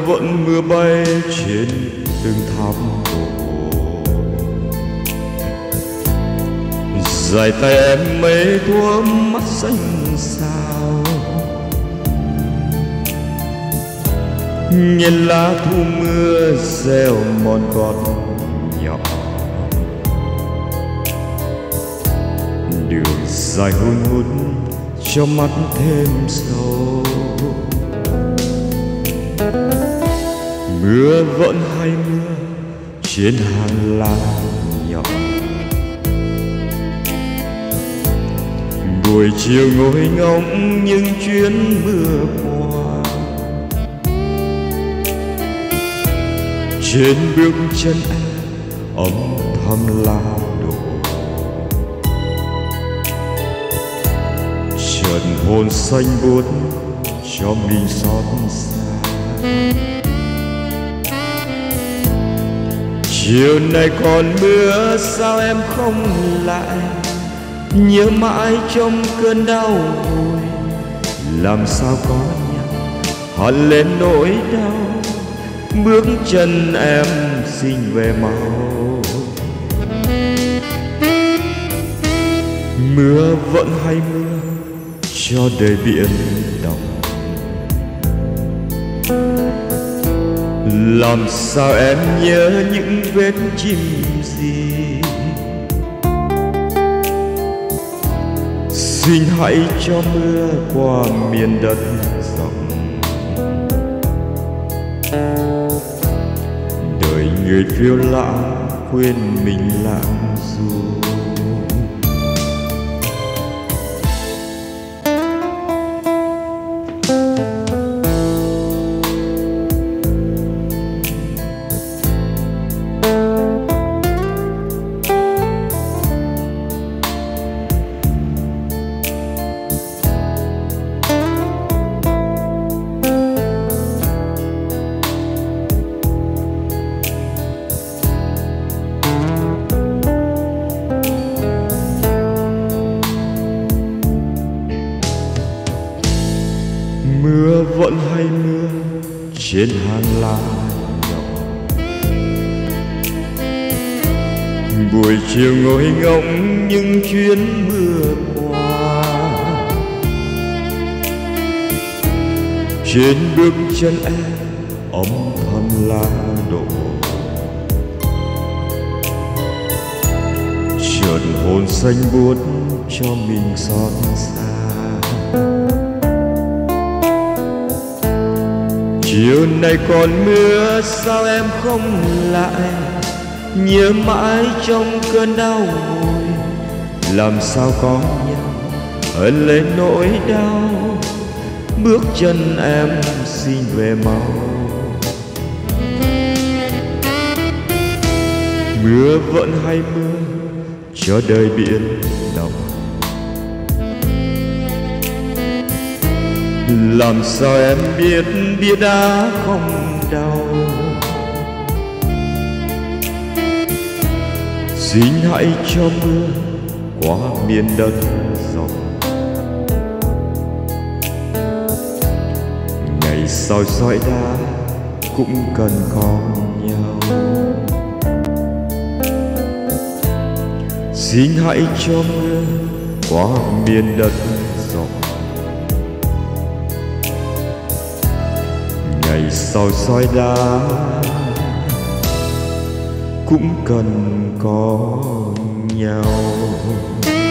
vẫn mưa bay trên từng tháp cổ. Dài tay em mây thuở mắt xanh sao, nhìn lá thu mưa gieo mòn con nhỏ. Đường dài hun hút cho mắt thêm sâu. Mưa vẫn hay mưa trên hàng lá nhỏ. Buổi chiều ngồi ngóng những chuyến mưa qua, trên bước chân em âm thầm lá đổ. Chợt hồn xanh buốt cho mình xót xa. Chiều nay còn mưa sao em không lại, nhớ mãi trong cơn đau hồi. Làm sao có nhau hằn lên nỗi đau, bước chân em xin về mau. Mưa vẫn hay mưa cho đời biển động. Làm sao em nhớ những vết chim gì. Xin hãy cho mưa qua miền đất rộng. Đời người phiêu lãng quên mình lãng du. Mưa vẫn hay mưa trên hàng lá nhỏ. Buổi chiều ngồi ngóng những chuyến mưa qua, trên bước chân em âm thầm lá đổ. Chợt hồn xanh buốt cho mình xót xa. Chiều nay còn mưa sao em không lại, nhớ mãi trong cơn đau hồi. Làm sao có nhau ân lên nỗi đau, bước chân em xin về mau. Mưa vẫn hay mưa cho đời biển động. Làm sao em biết bia đá không đau. Xin hãy cho mưa qua miền đất rộng. Ngày sau sỏi đá cũng cần có nhau. Xin hãy cho mưa qua miền đất rộng. Ngày sau sỏi đá cũng cần có nhau.